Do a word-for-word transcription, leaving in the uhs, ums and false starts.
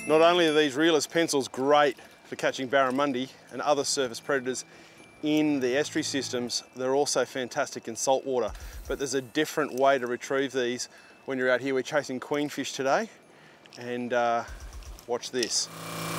Not only are these Realis pencils great for catching barramundi and other surface predators in the estuary systems, they're also fantastic in saltwater. But there's a different way to retrieve these when you're out here. We're chasing queenfish today, and uh, watch this.